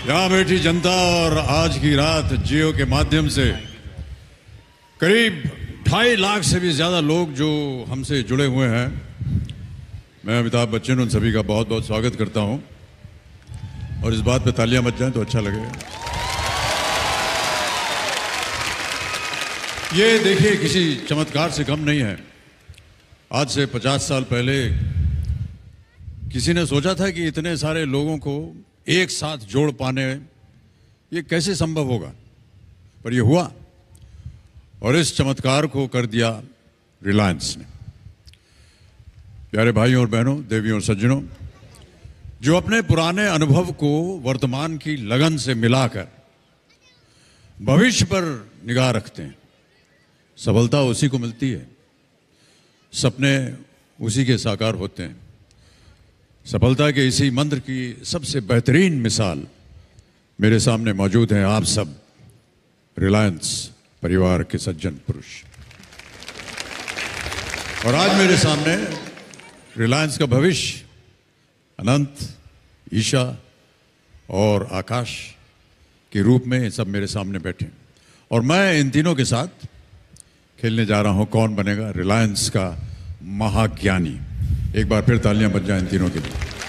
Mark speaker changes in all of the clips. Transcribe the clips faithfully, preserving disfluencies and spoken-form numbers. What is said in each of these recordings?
Speaker 1: यहाँ बैठी जनता और आज की रात जियो के माध्यम से करीब ढाई लाख से भी ज़्यादा लोग जो हमसे जुड़े हुए हैं, मैं अमिताभ बच्चन उन सभी का बहुत बहुत स्वागत करता हूँ। और इस बात पे तालियां बज जाएं तो अच्छा लगेगा। ये देखिए किसी चमत्कार से कम नहीं है। आज से पचास साल पहले किसी ने सोचा था कि इतने सारे लोगों को एक साथ जोड़ पाने ये कैसे संभव होगा, पर ये हुआ और इस चमत्कार को कर दिया रिलायंस ने। प्यारे भाइयों और बहनों, देवियों और सज्जनों, जो अपने पुराने अनुभव को वर्तमान की लगन से मिलाकर भविष्य पर निगाह रखते हैं, सफलता उसी को मिलती है, सपने उसी के साकार होते हैं। सफलता के इसी मंत्र की सबसे बेहतरीन मिसाल मेरे सामने मौजूद हैं आप सब रिलायंस परिवार के सज्जन पुरुष। और आज मेरे सामने रिलायंस का भविष्य अनंत, ईशा और आकाश के रूप में सब मेरे सामने बैठे और मैं इन तीनों के साथ खेलने जा रहा हूं कौन बनेगा रिलायंस का महाज्ञानी। एक बार फिर तालियां बज जाएं इन तीनों के लिए।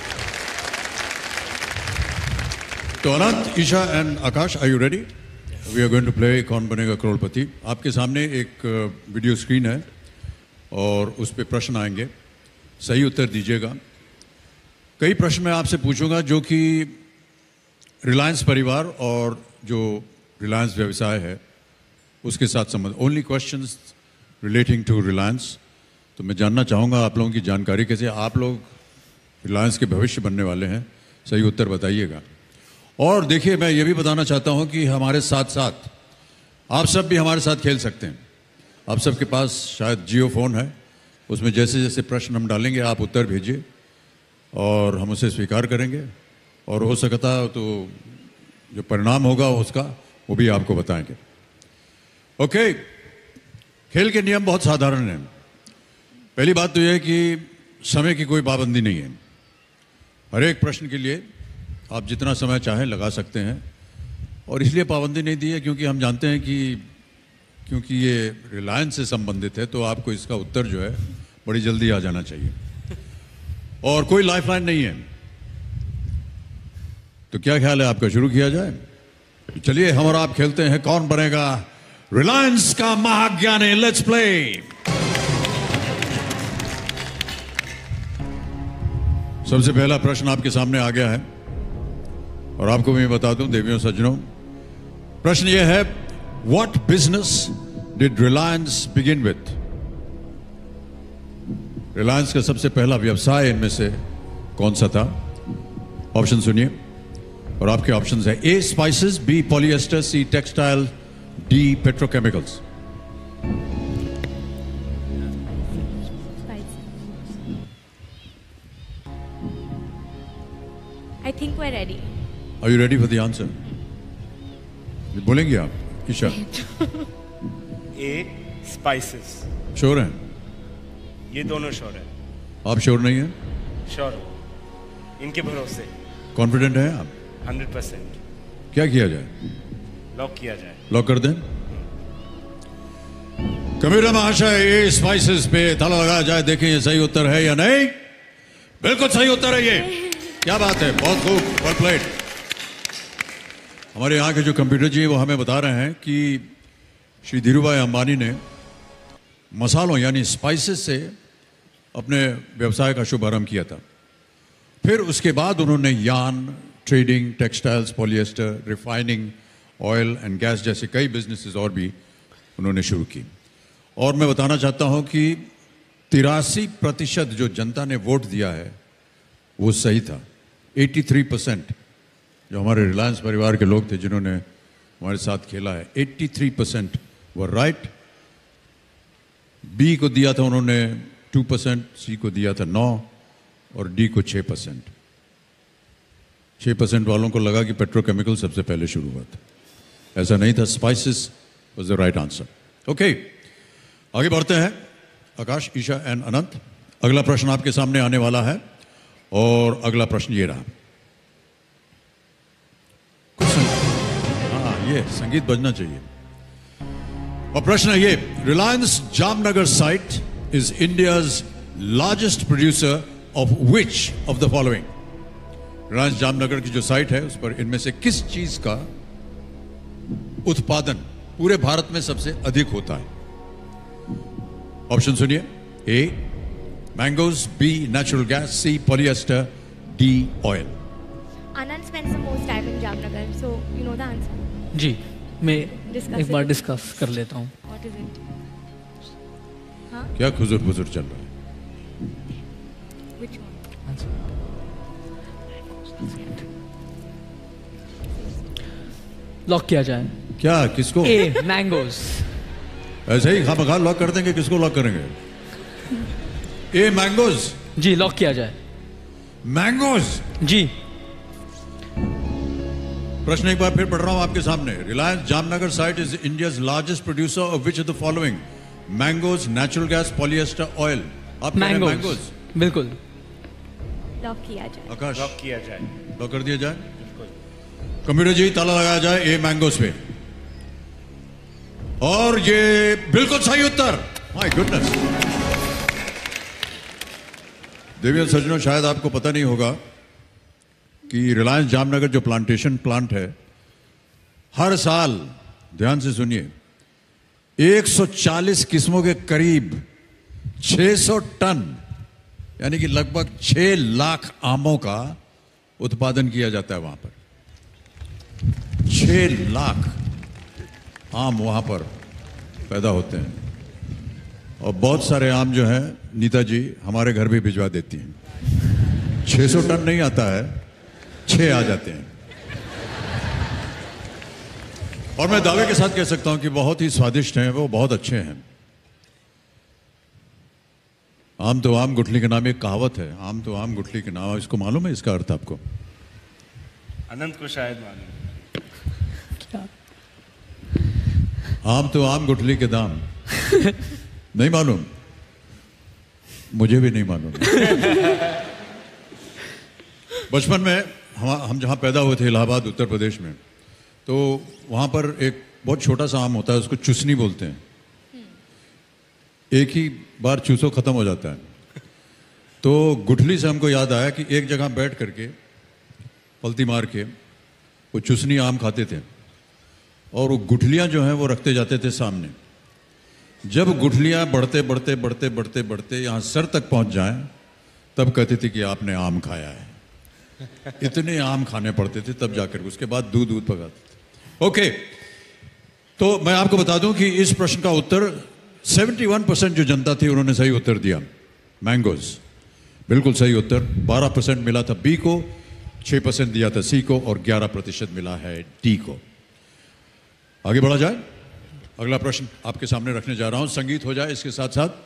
Speaker 1: तो Anant, Isha and Akash, are you ready? We are going to play Kaun Banega करोड़पति। आपके सामने एक वीडियो स्क्रीन है और उस पर प्रश्न आएंगे, सही उत्तर दीजिएगा। कई प्रश्न मैं आपसे पूछूंगा जो कि रिलायंस परिवार और जो रिलायंस व्यवसाय है उसके साथ संबंध, only questions relating to Reliance. तो मैं जानना चाहूँगा आप लोगों की जानकारी कैसे, आप लोग रिलायंस के भविष्य बनने वाले हैं, सही उत्तर बताइएगा। और देखिए, मैं ये भी बताना चाहता हूँ कि हमारे साथ साथ आप सब भी हमारे साथ खेल सकते हैं। आप सबके पास शायद जियो फोन है, उसमें जैसे जैसे प्रश्न हम डालेंगे आप उत्तर भेजिए और हम उसे स्वीकार करेंगे और हो सकता तो जो परिणाम होगा उसका वो भी आपको बताएंगे। ओके, खेल के नियम बहुत साधारण हैं। पहली बात तो यह है कि समय की कोई पाबंदी नहीं है। हर एक प्रश्न के लिए आप जितना समय चाहें लगा सकते हैं और इसलिए पाबंदी नहीं दी है क्योंकि हम जानते हैं कि क्योंकि ये रिलायंस से संबंधित है तो आपको इसका उत्तर जो है बड़ी जल्दी आ जाना चाहिए और कोई लाइफलाइन नहीं है। तो क्या ख्याल है आपका, शुरू किया जाए? चलिए हम और आप खेलते हैं कौन बनेगा रिलायंस का महाज्ञानी। Let's play. सबसे पहला प्रश्न आपके सामने आ गया है और आपको मैं बता दूं देवियों सज्जनों, प्रश्न यह है, what business did Reliance begin with? Reliance का सबसे पहला व्यवसाय इनमें से कौन सा था? ऑप्शन सुनिए और आपके ऑप्शंस है A spices, B polyester, C textile, D petrochemicals.
Speaker 2: I think we're ready.
Speaker 1: Are you ready for the answer? बोलेंगे आप, ईशा?
Speaker 3: ए स्पाइसेस।
Speaker 1: श्योर हैं?
Speaker 3: ये दोनों श्योर है।
Speaker 1: आप श्योर नहीं हैं?
Speaker 3: श्योर, इनके भरोसे।
Speaker 1: कॉन्फिडेंट हैं आप?
Speaker 3: Hundred percent.
Speaker 1: क्या किया जाए?
Speaker 3: लॉक किया जाए।
Speaker 1: लॉक कर दें? कबीरा महाशय, ए स्पाइसेस पे ताला लगाया जाए, देखें ये सही उत्तर है या नहीं। बिल्कुल सही उत्तर है ये। क्या बात है, बहुत खूब, वेल प्लेड। हमारे यहाँ के जो कंप्यूटर जी वो हमें बता रहे हैं कि श्री धीरूभाई अंबानी ने मसालों यानी स्पाइसेस से अपने व्यवसाय का शुभारंभ किया था। फिर उसके बाद उन्होंने yarn, trading, textiles, polyester, refining, oil and gas जैसे कई बिजनेसेस और भी उन्होंने शुरू की। और मैं बताना चाहता हूँ कि तिरासी प्रतिशत जो जनता ने वोट दिया है वो सही था। तिरासी परसेंट जो हमारे रिलायंस परिवार के लोग थे जिन्होंने हमारे साथ खेला है, तिरासी परसेंट वर राइट। बी को दिया था उन्होंने टू परसेंट, सी को दिया था नौ और डी को छः परसेंट। छः परसेंट वालों को लगा कि पेट्रोकेमिकल सबसे पहले शुरू हुआ था, ऐसा नहीं था। Spices was the right answer. Okay, आगे बढ़ते हैं। आकाश, ईशा एंड अनंत, अगला प्रश्न आपके सामने आने वाला है और अगला प्रश्न ये रहा, ये संगीत बजना चाहिए। और प्रश्न है ये, Reliance Jamnagar site is India's largest producer of which of the following? Reliance Jamnagar की जो साइट है उस पर इनमें से किस चीज का उत्पादन पूरे भारत में सबसे अधिक होता है? ऑप्शन सुनिए। A mangoes, B natural gas, C polyester, D oil.
Speaker 2: Anand spends the most time in Jamnagar, so you know the answer.
Speaker 4: जी, मैं
Speaker 2: Discuss
Speaker 4: एक बार
Speaker 2: it.
Speaker 4: डिस्कस कर लेता हूँ।
Speaker 2: What is it? Huh?
Speaker 1: क्या खुजूर बुजुर चल रहा है?
Speaker 2: Which one?
Speaker 4: लॉक किया जाए।
Speaker 1: क्या किसको?
Speaker 4: A mangoes.
Speaker 1: ऐसे ही खामखा लॉक कर देंगे? किसको लॉक करेंगे? ए मैंगोज।
Speaker 4: जी, लॉक किया जाए।
Speaker 1: मैंगोज।
Speaker 4: जी।
Speaker 1: प्रश्न एक बार फिर पढ़ रहा हूं आपके सामने। Reliance Jamnagar site is India's largest producer of which of the following? Mangoes, natural gas, polyester, oil. आप
Speaker 4: मैंगोज।
Speaker 1: मैंगोज
Speaker 4: बिल्कुल।
Speaker 2: लॉक किया जाए।
Speaker 1: आकाश,
Speaker 3: लॉक किया जाए।
Speaker 1: लॉक कर दिया जाए। कंप्यूटर जी ताला लगाया जाए ए मैंगोज पे। और ये बिल्कुल सही उत्तर। My goodness. देवी और सज्जनों, शायद आपको पता नहीं होगा कि रिलायंस जामनगर जो प्लांटेशन प्लांट है, हर साल, ध्यान से सुनिए, एक सौ चालीस किस्मों के करीब छह सौ टन यानी कि लगभग छह लाख आमों का उत्पादन किया जाता है वहां पर। छह लाख आम वहां पर पैदा होते हैं और बहुत सारे आम जो हैं नीता जी हमारे घर भी भिजवा देती हैं। छह सौ टन नहीं आता है, छह आ जाते हैं। और मैं दावे के साथ कह सकता हूं कि बहुत ही स्वादिष्ट हैं, वो बहुत अच्छे हैं। आम तो आम गुठली के नाम एक कहावत है, आम तो आम गुठली के नाम। इसको मालूम है इसका अर्थ आपको?
Speaker 3: अनंत को शायद मालूम।
Speaker 1: आम तो आम गुठली के दाम। नहीं मालूम? मुझे भी नहीं मालूम। बचपन में हम हम जहाँ पैदा हुए थे, इलाहाबाद उत्तर प्रदेश में, तो वहाँ पर एक बहुत छोटा सा आम होता है, उसको चुसनी बोलते हैं। एक ही बार चूसो खत्म हो जाता है। तो गुठली से हमको याद आया कि एक जगह बैठ करके पलती मार के वो चुसनी आम खाते थे और वो गुठलियाँ जो हैं वो रखते जाते थे सामने। जब गुठलियाँ बढ़ते बढ़ते बढ़ते बढ़ते बढ़ते यहाँ सर तक पहुँच जाएं, तब कहते थे कि आपने आम खाया है। इतने आम खाने पड़ते थे तब जाकर, उसके बाद दूध दूध पकाते थे। ओके, तो मैं आपको बता दूं कि इस प्रश्न का उत्तर इकहत्तर परसेंट जो जनता थी उन्होंने सही उत्तर दिया, मैंगोज। बिल्कुल सही उत्तर। बारह परसेंट मिला था बी को, छह परसेंट दिया था सी को और ग्यारह प्रतिशत मिला है डी को। आगे बढ़ा जाए। अगला प्रश्न आपके सामने रखने जा रहा हूं, संगीत हो जाए इसके साथ साथ।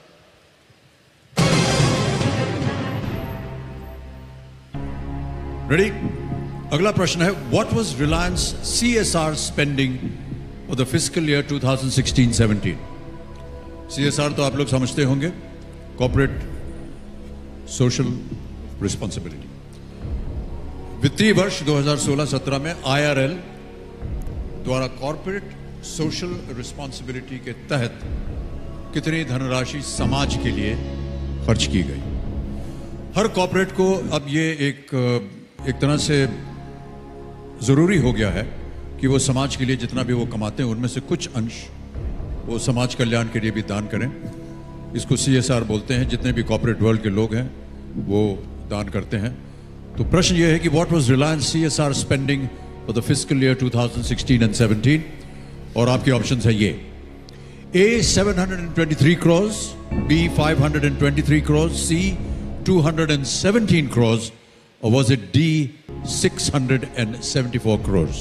Speaker 1: रेडी? अगला प्रश्न है, what was Reliance CSR spending for the fiscal year two thousand sixteen seventeen? CSR तो आप लोग समझते होंगे, कॉर्पोरेट सोशल रिस्पॉन्सिबिलिटी। वित्तीय वर्ष दो हज़ार सोलह सत्रह में आईआरएल द्वारा कॉर्पोरेट सोशल रिस्पॉन्सिबिलिटी के तहत कितनी धनराशि समाज के लिए खर्च की गई? हर कॉर्पोरेट को अब ये एक एक तरह से जरूरी हो गया है कि वो समाज के लिए जितना भी वो कमाते हैं उनमें से कुछ अंश वो समाज कल्याण के लिए भी दान करें। इसको सीएसआर बोलते हैं। जितने भी कॉर्पोरेट वर्ल्ड के लोग हैं वो दान करते हैं। तो प्रश्न ये है कि what was Reliance CSR spending for the fiscal year two thousand sixteen and seventeen? और आपके ऑप्शंस है ये, A seven hundred twenty three crore, B five hundred twenty three crore, C two hundred seventeen crore, or was it D six hundred seventy-four crores?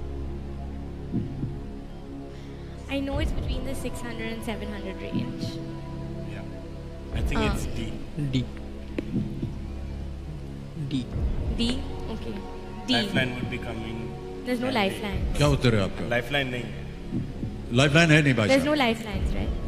Speaker 2: I know it's between the six hundred and seven hundred range.
Speaker 3: Yeah. I think
Speaker 2: Ah.
Speaker 3: it's D.
Speaker 4: D. D.
Speaker 2: D? Okay. D.
Speaker 3: Lifeline would be coming.
Speaker 2: There's no lifeline.
Speaker 1: क्या उत्तर है आपका?
Speaker 3: Lifeline नहीं है।
Speaker 1: Lifeline है नहीं भाई
Speaker 2: There's
Speaker 1: साहब?
Speaker 2: no lifelines, right?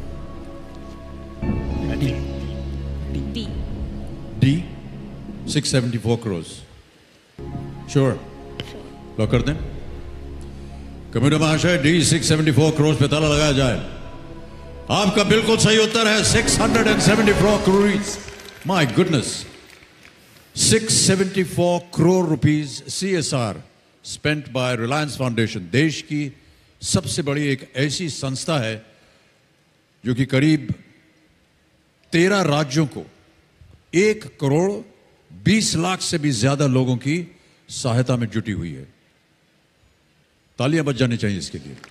Speaker 3: I think
Speaker 2: D.
Speaker 1: D six seventy four crore. Sure? Lock कर दें। कंप्यूटर महाशय D six seventy four crore पे ताला लगाया जाए। आपका बिल्कुल सही उत्तर है six hundred seventy four crore. My goodness, six seventy four crore rupees CSR spent by Reliance Foundation. देश की सबसे बड़ी एक ऐसी संस्था है जो कि करीब तेरह राज्यों को एक करोड़ बीस लाख से भी ज्यादा लोगों की सहायता में जुटी हुई है। तालियां बज जानी चाहिए इसके लिए।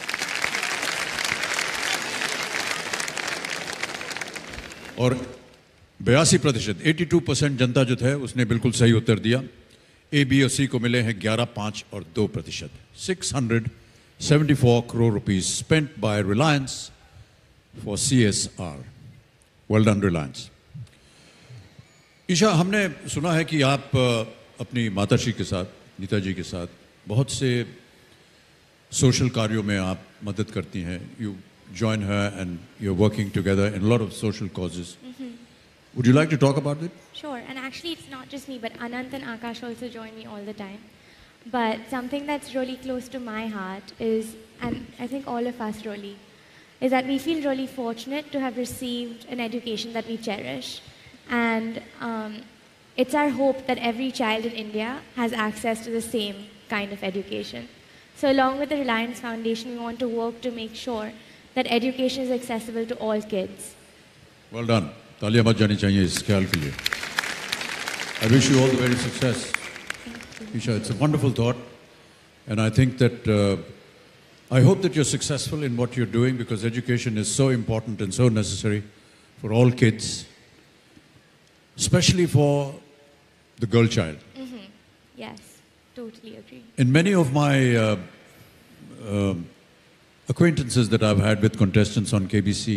Speaker 1: और बयासी प्रतिशत एटी टू परसेंट जनता जो है उसने बिल्कुल सही उत्तर दिया। ए बी और सी को मिले हैं ग्यारह, पांच और दो प्रतिशत। Six hundred seventy four crore rupees spent by Reliance for C S R. Well done Reliance. Isha, हमने सुना है कि आप अपनी माताश्री के साथ, नीताजी के साथ बहुत से सोशल कार्यों में आप मदद करती हैं। You join her and you're working together in a lot of social causes. Mm-hmm. Would you like to talk about it?
Speaker 2: Sure, and actually it's not just me, but Anant and Aakash also join me all the time. But something that's really close to my heart is, and I think all of us really, is that we feel really fortunate to have received an education that we cherish. And um, it's our hope that every child in India has access to the same kind of education. So along with the Reliance Foundation, we want to work to make sure that education is accessible to all kids.
Speaker 1: Well done. तालियां बज जानी चाहिए इस ख्याल के लिए। I wish you all the very success. Isha, it's a wonderful thought, and I think that uh, I hope that you're successful in what you're doing, because education is so important and so necessary for all kids, especially for the girl child.
Speaker 2: Mm-hmm. Yes, totally agree.
Speaker 1: In many of my uh, uh, acquaintances that I've had with contestants on K B C,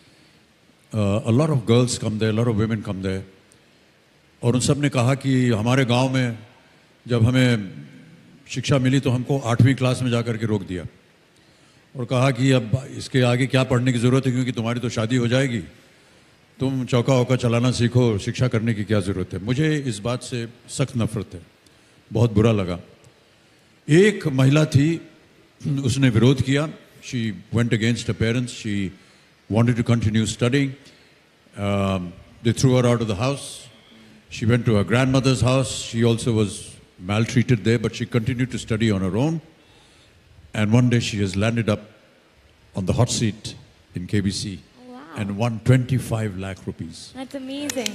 Speaker 1: uh, a lot of girls come there, a lot of women come there, और उन सब ने कहा कि हमारे गांव में जब हमें शिक्षा मिली तो हमको आठवीं क्लास में जाकर के रोक दिया और कहा कि अब इसके आगे क्या पढ़ने की ज़रूरत है, क्योंकि तुम्हारी तो शादी हो जाएगी, तुम चौका वौका चलाना सीखो, शिक्षा करने की क्या ज़रूरत है। मुझे इस बात से सख्त नफरत है, बहुत बुरा लगा। एक महिला थी, उसने विरोध किया। She went against her parents. She wanted to continue studying. Um, they threw her out of the house. She went to her grandmother's house. She also was maltreated there, but she continued to study on her own. And one day she has landed up on the hot seat in K B C.
Speaker 2: Wow.
Speaker 1: And won twenty-five lakh rupees.
Speaker 2: That's amazing.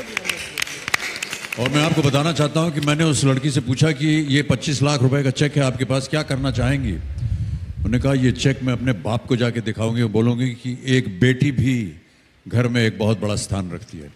Speaker 1: और मैं आपको बताना चाहता हूं कि मैंने उस लड़की से पूछा कि ये पच्चीस लाख रुपए का चेक है आपके पास, क्या करना चाहेंगी? उन्होंने कहा ये चेक मैं अपने बाप को जाके दिखाऊंगी और बोलूंगी कि एक बेटी भी घर में एक बहुत बड़ा स्थान रखती है।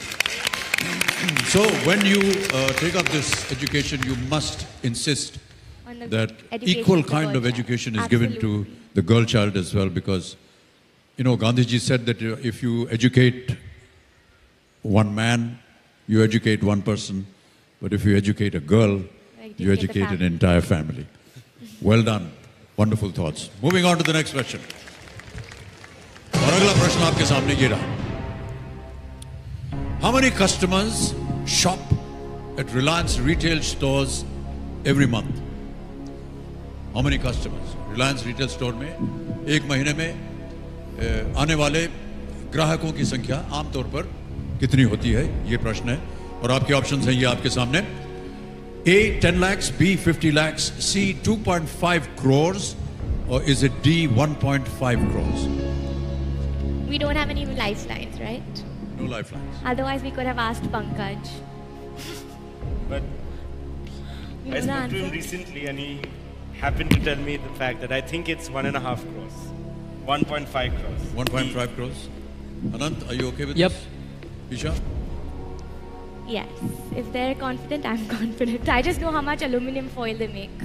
Speaker 1: So when you uh, take up this education, you must insist that equal kind of education is given to the girl child as well, because you know Gandhiji said that if you educate one man, you educate one person, but if you educate a girl, you educate an entire family. Well done. Wonderful thoughts. Moving on to the next question. और अगला प्रश्न आपके सामने ये रहा. How many customers shop at Reliance retail stores every month? How many customers? Reliance retail store में एक महीने में आने वाले ग्राहकों की संख्या आमतौर पर कितनी होती है, ये प्रश्न है। और आपके ऑप्शंस हैं ये आपके सामने। A ten lakhs, B fifty lakhs, C two point five crores, or is it D one point five crores?
Speaker 2: We don't have any lifelines, right?
Speaker 1: No lifelines.
Speaker 2: Otherwise, we could have asked Pankaj.
Speaker 3: But
Speaker 2: You
Speaker 3: I
Speaker 2: know the
Speaker 3: spoke to him
Speaker 2: answer?
Speaker 3: recently and he happened to tell me the fact that I think it's one and a half crores. one point five crores.
Speaker 1: one point five crores. Anant, are you okay with
Speaker 4: Yep.
Speaker 1: this? Isha?
Speaker 2: Yes. If they're confident, I'm confident. I just know how much aluminum foil they make.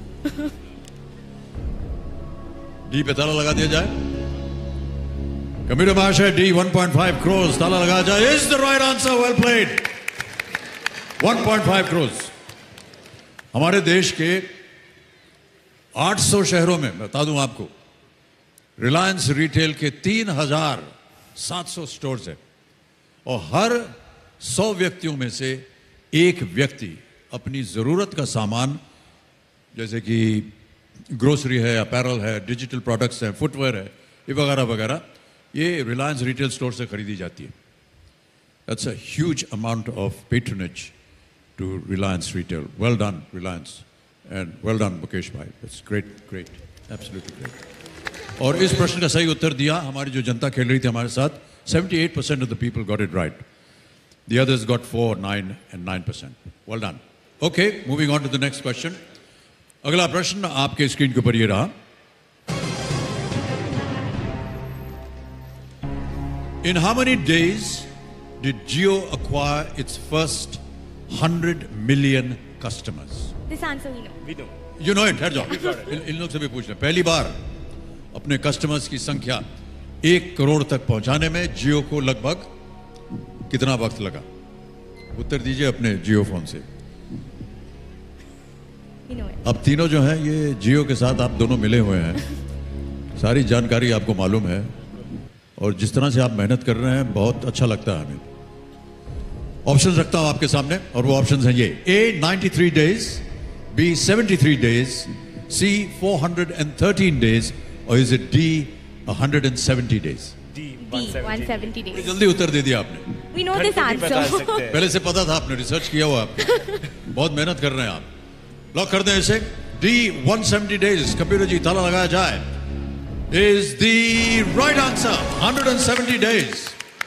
Speaker 1: D पे ताला लगा दिया जाए। Computer महाशय, D one point five crores, ताला लगाया जाए। Is the right answer? Well played. one point five crores. हमारे देश के आठ सौ शहरों में, बता दूं आपको, रिलायंस रिटेल के तीन हजार सात सौ स्टोर्स हैं और हर सौ व्यक्तियों में से एक व्यक्ति अपनी जरूरत का सामान, जैसे कि ग्रोसरी है, अपैरल है, डिजिटल प्रोडक्ट्स हैं, फुटवेयर है, ये वगैरह वगैरह, ये रिलायंस रिटेल स्टोर से खरीदी जाती है. That's a huge amount of patronage to Reliance Retail. Well done, Reliance. And well done, Mukesh bhai. It's great, great. Absolutely great. और इस प्रश्न का सही उत्तर दिया हमारी जो जनता खेल रही थी हमारे साथ, seventy-eight percent of the people got it right. The others got four, nine and nine percent. Well done. Okay, moving on to the next question. अगला प्रश्न आपके स्क्रीन के ऊपर ये रहा. In how many days did Jio acquire its first one hundred million customers?
Speaker 2: This answer we know.
Speaker 3: We know.
Speaker 1: You know it, ठहर जाओ. इन, इन लोग से भी पूछ लें. पहली बार अपने कस्टमर्स की संख्या एक करोड़ तक पहुंचाने में जियो को लगभग कितना वक्त लगा? उत्तर दीजिए अपने जियो फोन से.
Speaker 2: We know it.
Speaker 1: अब तीनों जो हैं ये जियो के साथ आप दोनों मिले हुए हैं. सारी जानकारी आपको मालूम है और जिस तरह से आप मेहनत कर रहे हैं बहुत अच्छा लगता है हमें. ऑप्शंस रखता हूं आपके सामने और वो ऑप्शंस हैं ये. A ninety-three days, B seventy-three days, C four hundred thirteen days और is it D one hundred seventy days?
Speaker 3: D,
Speaker 2: D, one seventy days.
Speaker 1: जल्दी उत्तर दे दिया आपने.
Speaker 2: We know this
Speaker 3: घंटे भी बता
Speaker 2: answer.
Speaker 3: सकते हैं.
Speaker 1: पहले से पता था, आपने रिसर्च किया हुआ आपने. बहुत मेहनत कर रहे हैं आप. लॉक कर दें इसे. D one seventy days. Computer ji ताला लगाया जाए. Is the right answer. one hundred seventy days.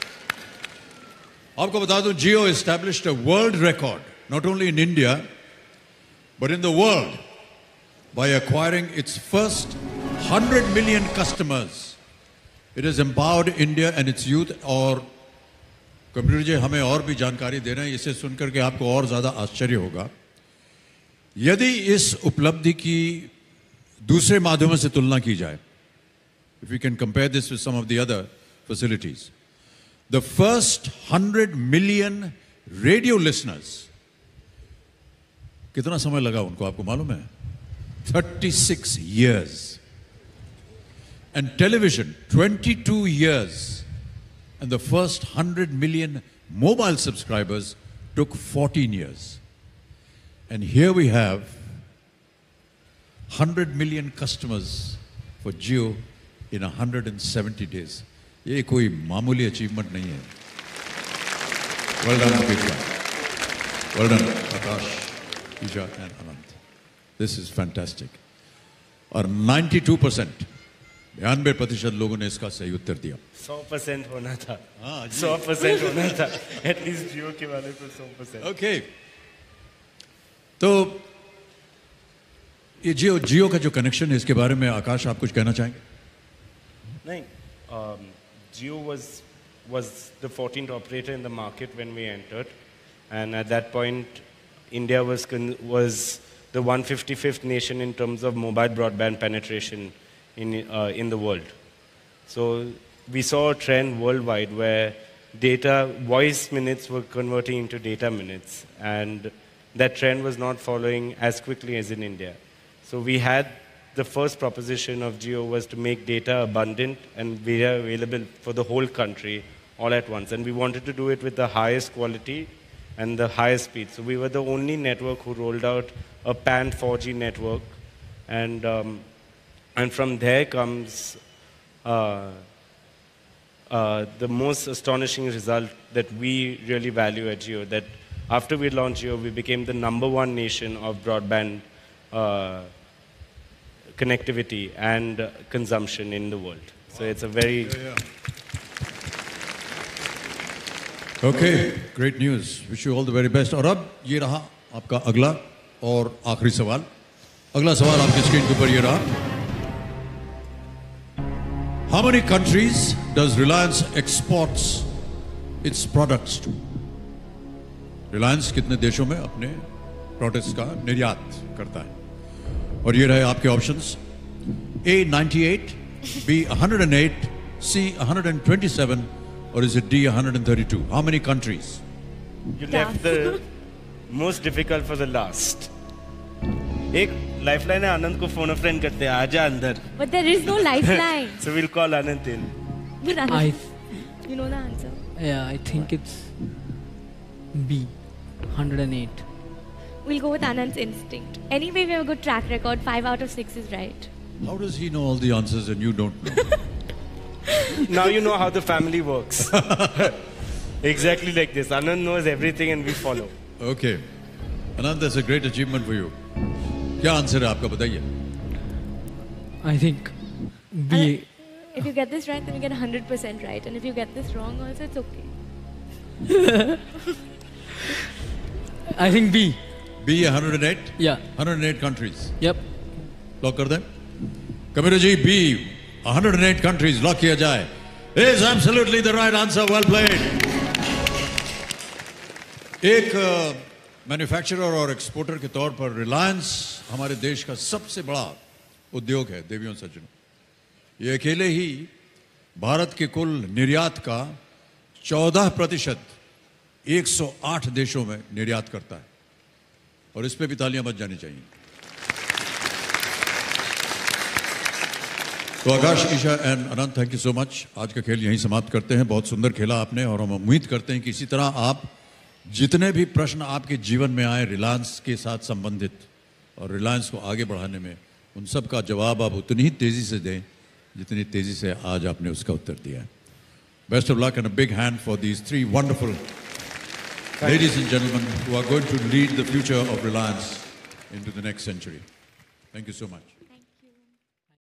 Speaker 1: आपको बता दूं, Jio established a world record, not only in India, but in the world, by acquiring its first one hundred million customers. It has empowered India and its youth. और computer ji हमें और भी जानकारी दे रहे हैं, इसे सुनकर के आपको और ज्यादा आश्चर्य होगा. यदि इस उपलब्धि की दूसरे माध्यमों से तुलना की जाए, if we can compare this with some of the other facilities, the first one hundred million radio listeners, कितना समय लगा उनको आपको मालूम है? thirty-six years. And television, twenty-two years. And the first one hundred million mobile subscribers took fourteen years. And here we have one hundred million customers for Jio in one hundred seventy days. ये कोई मामूली achievement नहीं है. Well done, Mukesh. Well done, Aakash, Isha and Anant. This is fantastic. और ninety-two percent, बयानबे प्रतिशत लोगों ने इसका सही उत्तर दिया.
Speaker 3: सौ परसेंट होना था.
Speaker 1: हाँ,
Speaker 3: सौ परसेंट होना था. एटलीस्ट जियो के वाले को सौ परसेंट.
Speaker 1: ओके. तो ये जियो जियो का जो कनेक्शन है इसके बारे में आकाश आप कुछ कहना चाहेंगे?
Speaker 3: नहीं. um, Jio was was the fourteenth operator in the market when we entered, and at that point, India was con- was the one hundred fifty-fifth nation in terms of mobile broadband penetration in uh, in the world. So we saw a trend worldwide where data voice minutes were converting into data minutes, and that trend was not following as quickly as in India. So we had the first proposition of Jio was to make data abundant and be available for the whole country all at once. And we wanted to do it with the highest quality and the highest speed. So we were the only network who rolled out a pan four G network. And, um, and from there comes uh, uh, the most astonishing result that we really value at Jio, that after we launched Jio, we became the number one nation of broadband uh, connectivity and uh, consumption in the world. So it's a very...
Speaker 1: Yeah, yeah. Okay, great news. Wish you all the very best. और अब ये रहा आपका अगला और आखिरी सवाल. अगला सवाल आपकी स्क्रीन के ऊपर ये रहा. How many countries does Reliance exports its products to? Reliance कितने देशों में अपने प्रोडक्ट्स का निर्यात करता है? और ये रहे आपके options. A ninety-eight, B one hundred eight, C one hundred twenty-seven, or is it D one hundred thirty-two? How many countries?
Speaker 3: You left the most difficult for the last. एक lifeline है, आनंद को phone a friend करते हैं, आजा अंदर.
Speaker 2: But there is no lifeline.
Speaker 3: So we'll call Anand in.
Speaker 2: But Anand,
Speaker 4: I,
Speaker 2: you know the answer.
Speaker 4: yeah, I think it's B, one hundred eight.
Speaker 2: we'll go with Anand's instinct. Anyway, we have a good track record. Five out of six is right.
Speaker 1: How does he know all the answers and you don't know?
Speaker 3: Now you know how the family works. Exactly like this. Anand knows everything and we follow.
Speaker 1: Okay. Anand, that's a great achievement for you. क्या answer है आपका बताइए?
Speaker 4: I think B.
Speaker 2: Anand, if you get this right, then you get one hundred percent right. And if you get this wrong also, it's okay.
Speaker 4: I think B.
Speaker 1: B, one hundred eight?
Speaker 4: Yeah.
Speaker 1: one hundred eight countries.
Speaker 4: Yep.
Speaker 1: लॉक कर दें? Kabir ji, B, one hundred eight countries, लॉक किया जाए. Is absolutely the right answer. Well played. एक manufacturer और exporter के तौर पर रिलायंस हमारे देश का सबसे बड़ा उद्योग है देवियों सज्जनों. ये अकेले ही भारत के कुल निर्यात का चौदह प्रतिशत एक सौ आठ देशों में निर्यात करता है और इस पे भी तालियां बज जानी चाहिए. तो Akash, Isha and Anant, thank you so much. आज का खेल यहीं समाप्त करते हैं. बहुत सुंदर खेला आपने और हम उम्मीद करते हैं कि इसी तरह आप जितने भी प्रश्न आपके जीवन में आए रिलायंस के साथ संबंधित और रिलायंस को आगे बढ़ाने में, उन सब का जवाब आप उतनी ही तेजी से दें जितनी तेजी से आज आपने उसका उत्तर दिया है. Best of luck and a big hand for these three wonderful ladies and gentlemen who are going to lead the future of Reliance into the next century. Thank you so much.